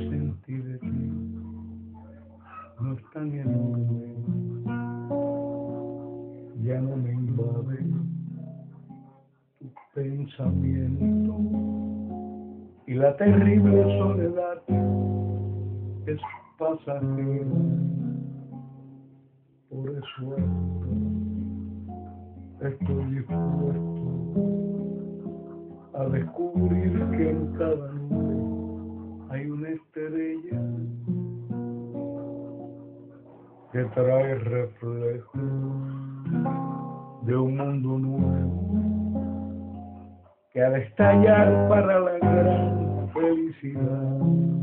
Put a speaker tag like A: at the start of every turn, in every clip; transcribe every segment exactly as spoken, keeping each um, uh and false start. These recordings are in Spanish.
A: sentí de ti no es tan enorme, ya no me invade tu pensamiento y la terrible soledad es pasajera. Por eso estoy dispuesto a descubrir que en cada nube hay una estrella que trae reflejo de un mundo nuevo que al estallar para la gran felicidad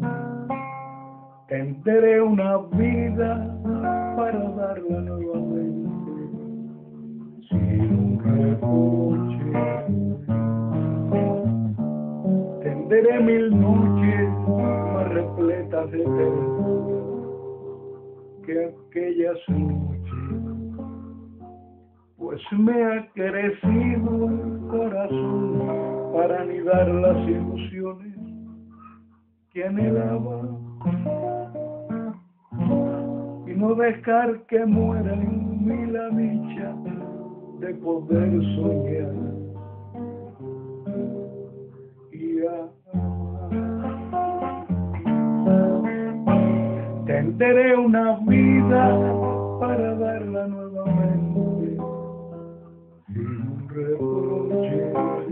A: tendré una vida para darla nuevamente sin un reproche. Tendré mil noches más repletas de ternura que aquellas noches, pues me ha crecido el corazón para anidar las ilusiones que anhelaba y no dejar que muera en mí la dicha de poder soñar y amar. Tendré una vida para darla nuevamente sin reproche.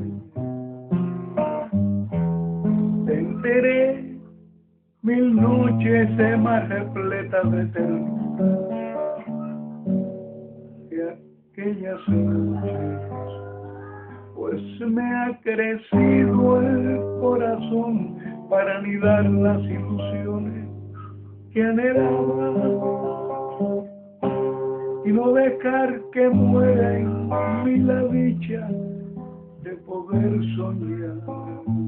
A: Tendré mil noches más repletas de ternura que aquellas noches, pues me ha crecido el corazón para anidar las ilusiones que anhelaba y no dejar que muera en mí la dicha de poder soñar.